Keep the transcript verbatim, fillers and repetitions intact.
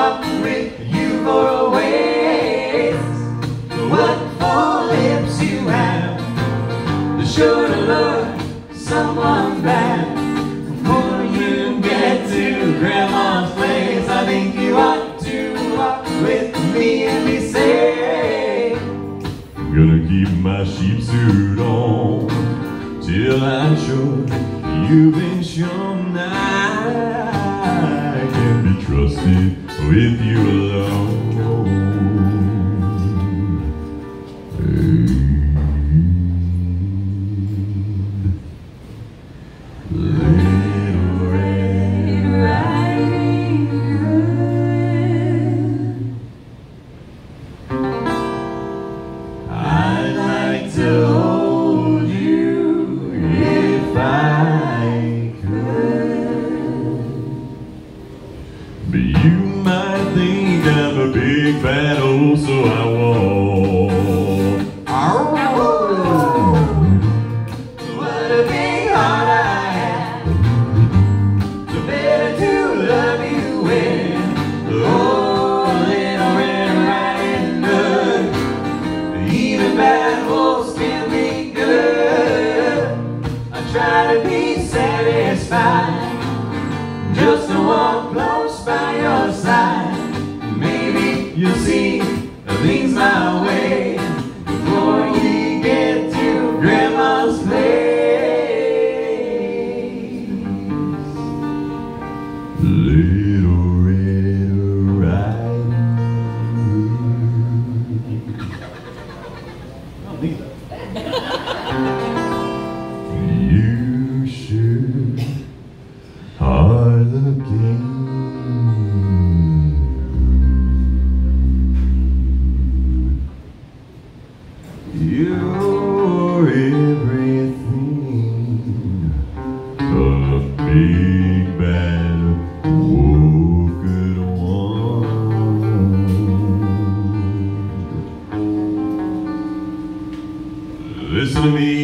walk with you for a ways. What full lips you have, be sure to lure someone back. Before you get to Grandma's place, I think you ought to walk with me and be safe. I'm gonna keep my sheep suit on till I'm sure you've been shown I can be trusted with you alone. Little Red Riding Hood, I'd like to hold you if I could, but you might think I'm a big bad old, so I won't. What a big heart I have, the better to love you with. Oh, Little Red Riding Hood, even bad wolves can be good. I try to be satisfied just to walk close by your side. Maybe you'll see things my way before you get to Grandma's place. Little Red Riding Hood, you sure are looking you're everything a big bad wolf could want. Listen to me.